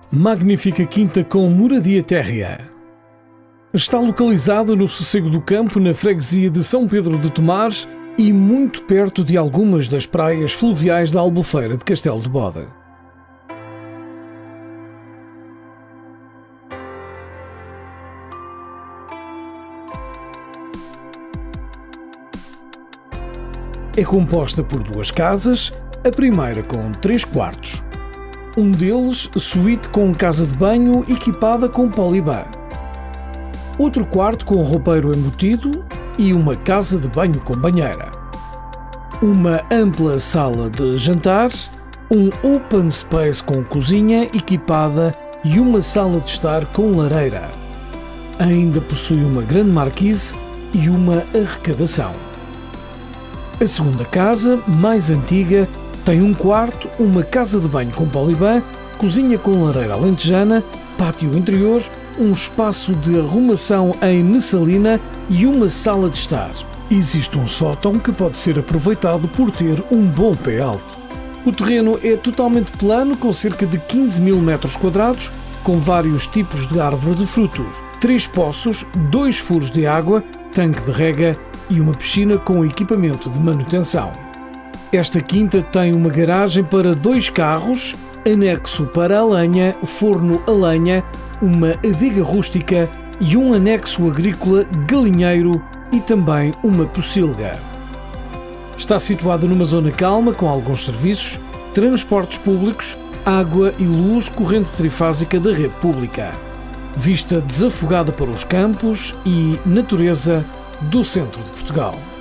Magnífica quinta com moradia térrea. Está localizada no sossego do campo, na freguesia de São Pedro de Tomar e muito perto de algumas das praias fluviais da Albufeira de Castelo de Bode. É composta por duas casas, a primeira com 3 quartos. Um deles, suíte com casa de banho equipada com poliban. Outro quarto com roupeiro embutido e uma casa de banho com banheira. Uma ampla sala de jantar, um open space com cozinha equipada e uma sala de estar com lareira. Ainda possui uma grande marquise e uma arrecadação. A segunda casa, mais antiga, tem um quarto, uma casa de banho com poliban, cozinha com lareira alentejana, pátio interior, um espaço de arrumação em messalina e uma sala de estar. Existe um sótão que pode ser aproveitado por ter um bom pé alto. O terreno é totalmente plano, com cerca de 15.000 metros quadrados, com vários tipos de árvore de frutos, 3 poços, 2 furos de água, tanque de rega e uma piscina com equipamento de manutenção. Esta quinta tem uma garagem para 2 carros, anexo para a lenha, forno a lenha, uma adega rústica e um anexo agrícola, galinheiro e também uma pocilga. Está situada numa zona calma com alguns serviços, transportes públicos, água e luz, corrente trifásica da rede pública. Vista desafogada para os campos e natureza do centro de Portugal.